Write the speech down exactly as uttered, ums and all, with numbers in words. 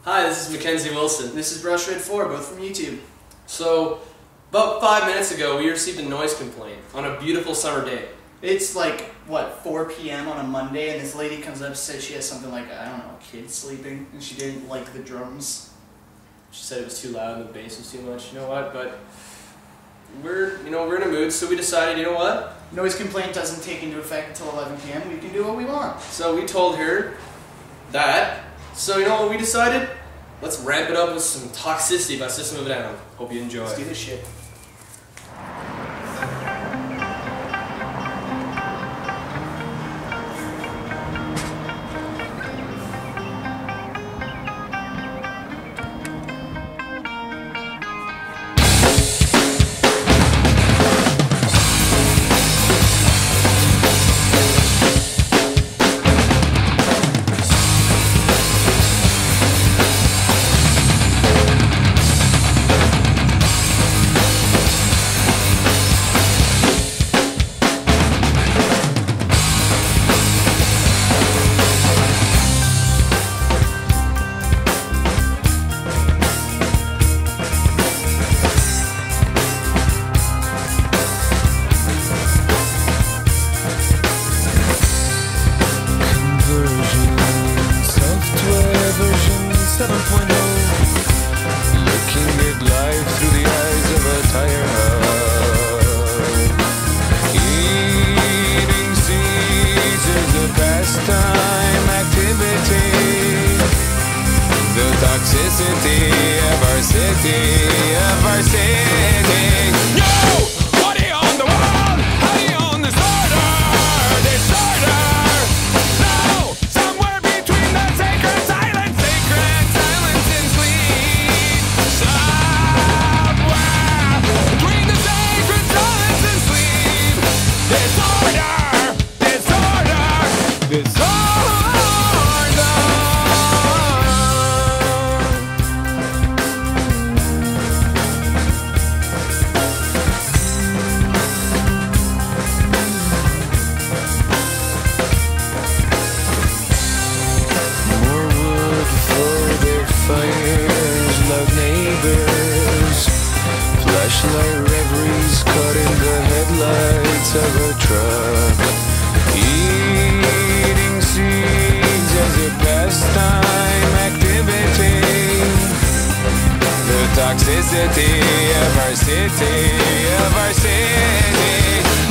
Hi, this is Mackenzie Wilson. This is Brush Red four, both from YouTube. So, about five minutes ago, we received a noise complaint on a beautiful summer day. It's like, what, four P M on a Monday, and this lady comes up and says she has something like, I don't know, kids sleeping, and she didn't like the drums. She said it was too loud and the bass was too much. You know what? But we're, you know, we're in a mood, so we decided, you know what? Noise complaint doesn't take into effect until eleven P M We can do what we want. So we told her that. So you know what we decided? Let's ramp it up with some Toxicity by System of a Down. Hope you enjoy. Let's do this shit. seven point oh, looking at life through the eyes of a tire hub. Eating seeds is a pastime activity. The toxicity of our city, of our city. Yo! Buddy on the wall! Honey on the starter! Disorder! No! Somewhere between the sacred silence, sacred silence and sleep. Somewhere between the sacred silence and sleep. Disorder! Disorder! Disorder! Flashlight reveries caught in the headlights of a truck. Eating seeds as a pastime activity. The toxicity of our city, of our city.